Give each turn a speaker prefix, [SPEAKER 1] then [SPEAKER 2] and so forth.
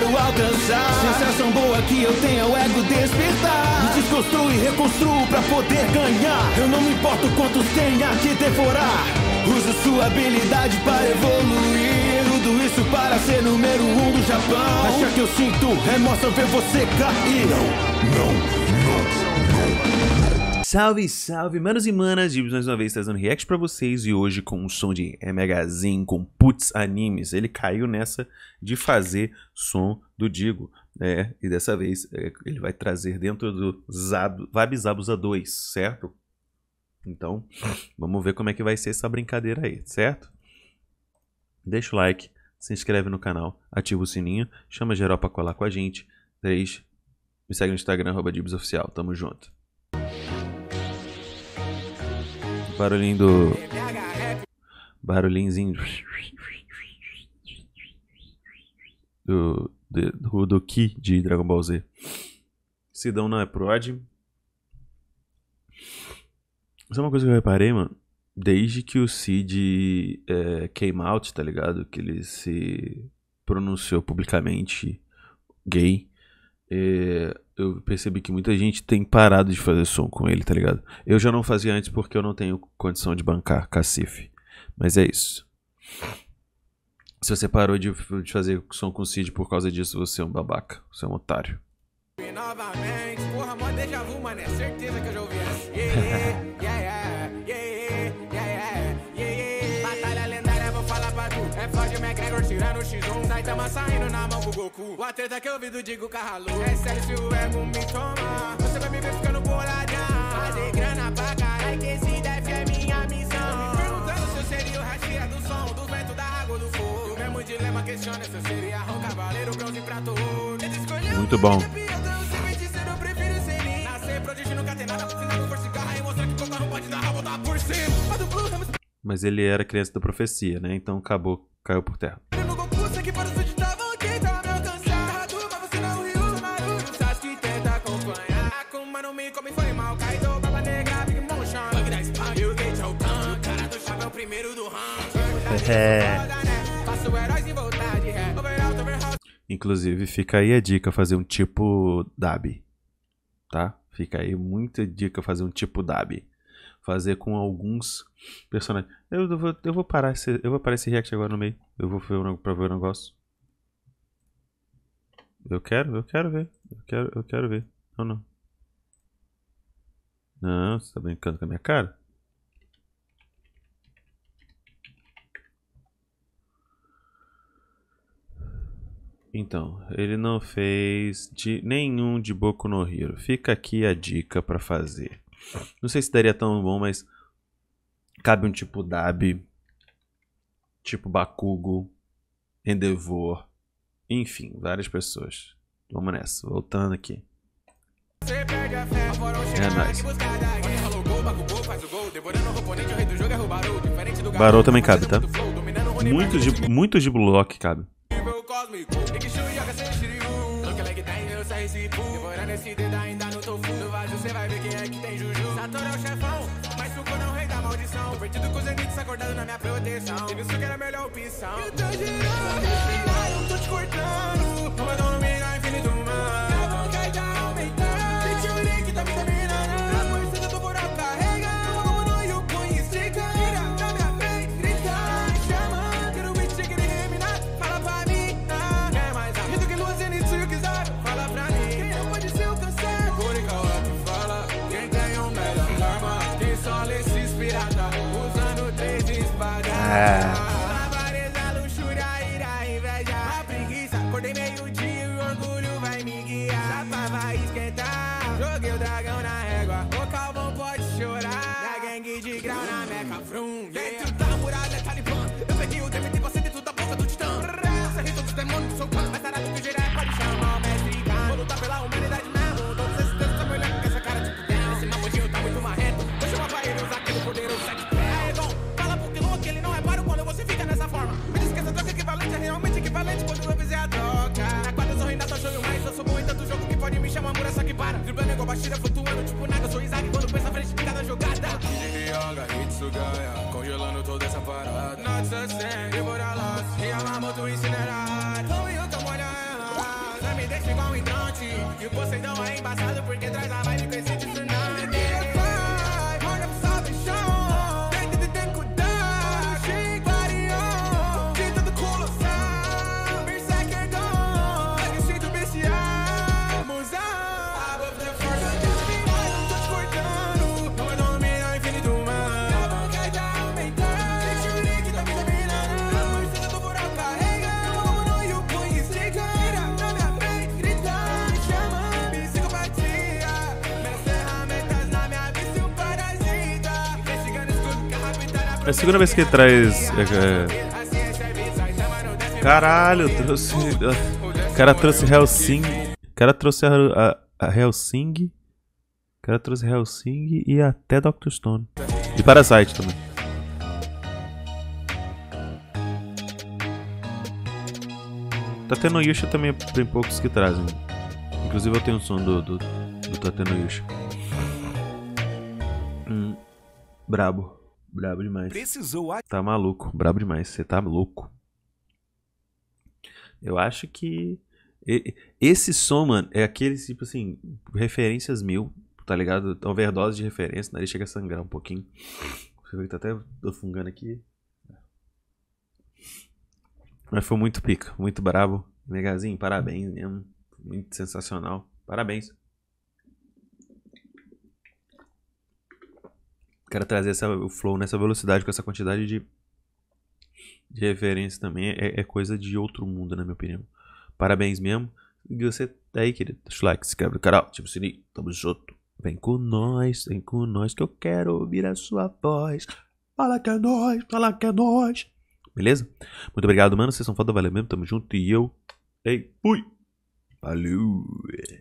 [SPEAKER 1] eu alcançar. Sensação boa que eu tenho é o ego despertar. Me desconstruo e reconstruo pra poder ganhar. Eu não me importo quantos tenha que devorar. Uso sua habilidade para evoluir. Tudo isso para ser número 1 do Japão. Acha que eu sinto remorso ao ver você cair? Não.
[SPEAKER 2] Salve, salve, manos e manas, Dibs mais uma vez trazendo react pra vocês. E hoje com um som de Magazine com Putz Animes. Ele caiu nessa de fazer som do Digo, né? E dessa vez ele vai trazer dentro do Wabi Zabuza 2, certo? Então, vamos ver como é que vai ser essa brincadeira aí, certo? Deixa o like, se inscreve no canal, ativa o sininho, chama geral pra colar com a gente. 3, me segue no Instagram, @DibsOficial, tamo junto. Barulhinhozinho do Ki de Dragon Ball Z. Sidão não é prod. Isso é uma coisa que eu reparei, mano. Desde que o Cid came out, tá ligado? Que ele se pronunciou publicamente gay. Eu percebi que muita gente tem parado de fazer som com ele, tá ligado? Eu já não fazia antes porque eu não tenho condição de bancar cacife. Mas é isso. Se você parou de fazer som com o Cid por causa disso, você é um babaca. Você é um otário.
[SPEAKER 3] Novamente, porra, mó déjà vu, mano. É certeza que eu já ouvi essa. Batalha lendária, vou falar pra tu. É Floyd McGregor tirando o X1. Saitama saindo na mão com o Goku. A treta que eu vi do Digo Carralo. É sério se o ego me toma. Você vai me ver ficando boladão. Fazer grana pra caralho, que esse deve é minha missão. Me perguntando se eu seria o rachia do som, do vento, da água, do fogo. O mesmo dilema questiona se eu seria um cavaleiro, bronze, prato, ouro.
[SPEAKER 2] Muito bom. Mas ele era criança da profecia, né? Então acabou, caiu por terra. Inclusive fica aí a dica fazer um tipo Dabi, tá? Fica aí muita dica fazer um tipo Dabi. Fazer com alguns personagens. Eu vou parar esse react agora no meio. Eu vou pra ver o negócio. Eu quero ver. Eu quero ver. Não. Não, você tá brincando com a minha cara? Então, ele não fez nenhum de Boku no Hero. Fica aqui a dica pra fazer. Não sei se daria tão bom, mas cabe um tipo Dabi, tipo Bakugo, Endeavor, enfim, várias pessoas. Vamos nessa, voltando aqui. É nóis. Barou também cabe, tá? Muitos de Block cabe.
[SPEAKER 3] Devorando esse dedo ainda no tofu. No vazio cê vai ver quem é que tem juju. Satoru é o chefão, mas Suko não é o rei da maldição. Perdido com os Zeniths acordado na minha proteção. Ele Suko era a melhor opção. Eu tô girando, eu tô te cortando. Não mandou no meio, infinito humano. A vontade tá aumentando. Sente o link, tá me dominando. A força do moral carrega. Como no Yukon e estica. Tira da minha frente, grita. Chama, quero o Witch, querer reminar. Fala pra mim, é mais rápido que luz e Nitsu quiser. Fala pra mim. A luxúria, a ira, a inveja, a preguiça. Acordei meio-dia e o orgulho vai me guiar. Chapa vai esquentar, joguei o dragão na régua. O Calvão pode chorar, da gangue de grau na meca frum. Dentro da muralha Talibã, eu peguei o DMT, você dentro da boca do titã. Você ri todos os demônios do seu clã, mas tarado que gerar pode chamar o mestre Khan. Vou lutar pela humanidade mesmo, todos esses deuses tão me olhando com essa cara de pudendo. Esse mamadinho tá muito marrento, vou chamar pra ele usar aquele poderoso sete pés. Ele não repara quando você fica nessa forma. Me diz que essa troca equivalente é realmente equivalente quando eu fizer a troca. Na quadra sorrindo, tô show mais. Eu sou bom em tanto jogo que pode me chamar mura, só que para. Driblando igual Bashira, flutuando tipo nada. Eu sou Isaac quando pensa à frente de cada jogada. Yoga, Hitsugaya, congelando toda essa parada. Not the same, devorar loss, Yamamoto incinerar. Como eu tô molhando. E o Poseidon é embaçado porque traz a vibe com esse tsunami.
[SPEAKER 2] É a segunda vez que ele traz. Caralho, trouxe. O cara trouxe Hellsing. O cara trouxe a Hellsing. O cara trouxe Hellsing e até Dr. Stone. E Parasite também. Tatenoyusha também tem poucos que trazem. Inclusive eu tenho um som do Tatenoyusha. Brabo. Brabo demais. Tá maluco. Brabo demais. Você tá louco. Eu acho que esse som, mano, é aquele tipo assim, referências mil, tá ligado? Overdose de referência, né? Ele chega a sangrar um pouquinho. Você vê que tá até fungando aqui. Mas foi muito pica, muito brabo. Megazinho, parabéns mesmo. Muito sensacional. Parabéns. Quero trazer o flow nessa velocidade, com essa quantidade de referência também. É coisa de outro mundo, na minha opinião. Parabéns mesmo. E você tá aí, querido. Deixa o like, se inscreve no canal, ativa o sininho. Tamo junto. Vem com nós que eu quero ouvir a sua voz. Fala que é nóis, fala que é nóis. Beleza? Muito obrigado, mano. Vocês são foda, valeu mesmo. Tamo junto. E eu. Ei, fui. Valeu.